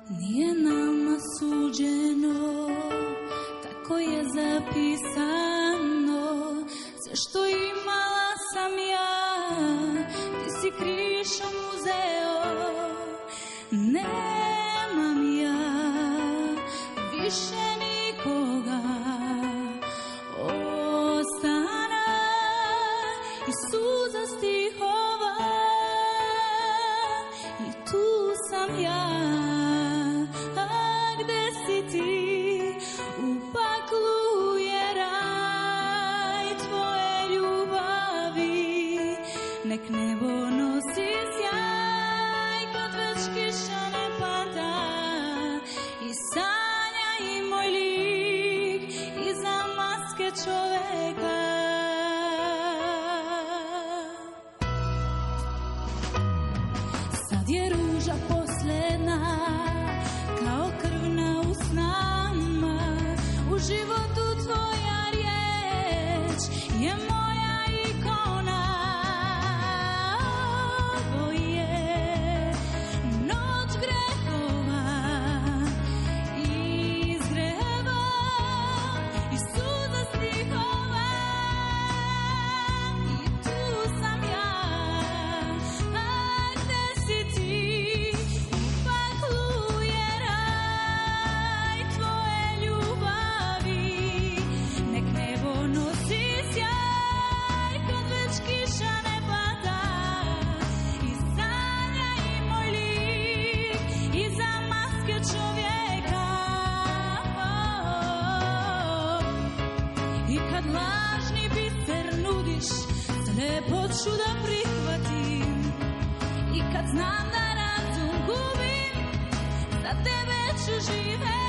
Nije nama suđeno, tako je zapisano. Sve što imala sam ja, ti si krišom uzeo. Nemam ja više nikoga, ostana i suza stihova. I tu sam ja, a gde si ti? U paklu je raj tvoje ljubavi. Nek nebo nosi sjaj kad već kiša ne pada. I sanja i moj lik iza maske čoveka. Sad je ruža posljedna, kao krv na usnama. U životu tvoja riječ je moja ikona. Ovo je noć grehova, izgreva i suza stihova. I tu sam ja, a gde si ti? U paklu je raj tvoje ljubavi. Nek nebo nosi sjaj kad već kiša ne pada. I sanja i moj lik iza maske čovjeka. I kad lažni biser nudiš, slepoću da prihvatim. I kad znam da razum gubim, za tebe ću živjeti.